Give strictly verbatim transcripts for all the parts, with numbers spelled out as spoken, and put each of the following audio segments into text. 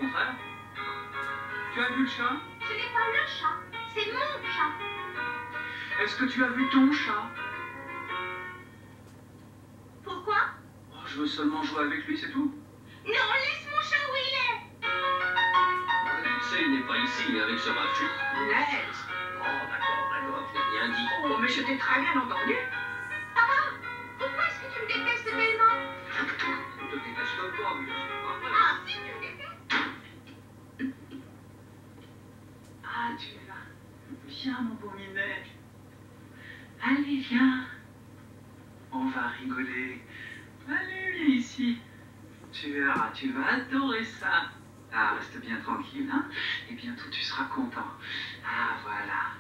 contraire. Tu as vu le chat? Ce n'est pas le chat, c'est mon chat. Est-ce que tu as vu ton chat? Pourquoi? Oh, je veux seulement jouer avec lui, c'est tout. Non, laisse mon chat où il est. Tu sais, il n'est pas ici avec ce rafut. Laisse. Oh, d'accord, d'accord, je n'ai rien dit. Oh, mais je t'ai très bien entendu. Papa, pourquoi est-ce que tu me détestes tellement? Je ne te déteste pas, mais je sais pas vrai. Ah, si tu me détestes. Ah, tu es là. Viens, mon beau minet. Allez, viens. On va rigoler. Allez, viens ici. Tu verras, tu vas adorer ça. Ah, reste bien tranquille, hein. Et bientôt, tu seras content. Ah, voilà.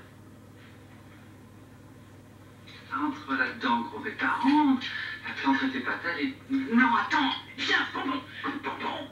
Entre là-dedans, gros bêta. Rentre. Attends que tes pattes, allez. Non, attends. Viens, bonbon. Bonbon.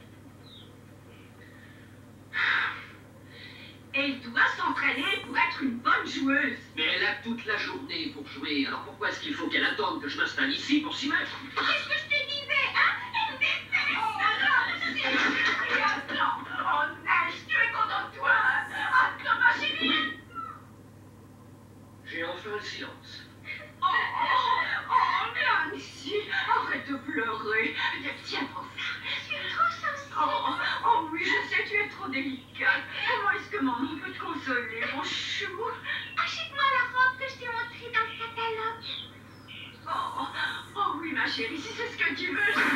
Elle doit s'entraîner pour être une bonne joueuse. Mais elle a toute la journée pour jouer, alors pourquoi est-ce qu'il faut qu'elle attende que je m'installe ici pour s'y mettre? Qu'est-ce que je te disais, hein? Elle me déteste. Oh, non, c'est... Attends. Oh, Neige, tu es content de toi? Attends, ma chérie. J'ai enfin le silence. Oh, oh, oh, Nancy, arrête de pleurer. Tiens pour ça. Tu es trop sensible. Oh, oh oui, je sais, tu es trop délicate. Comment est-ce que maman peut te consoler, mon chou? Achète-moi la robe que je t'ai montrée dans le catalogue. Oh, oh oui, ma chérie, si c'est ce que tu veux. Je...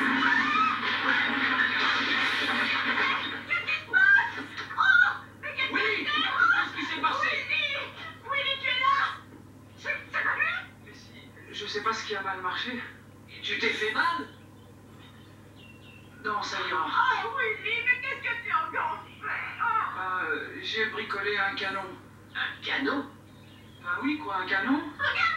Qu'est-ce qui se passe? Oh, mais qu'est-ce qui Oui, se passe? qu'est-ce qui s'est passé? Willy, Willy, tu es là? Ça ça va bien? Mais si, je sais pas ce qui a mal marché. Tu t'es fait mal? Non, ça ira. Oh, Willy, mais qu'est-ce que tu as encore fait? Oh. Ah, euh, j'ai bricolé un canon. Un canon? Ah oui, quoi, un canon? Regarde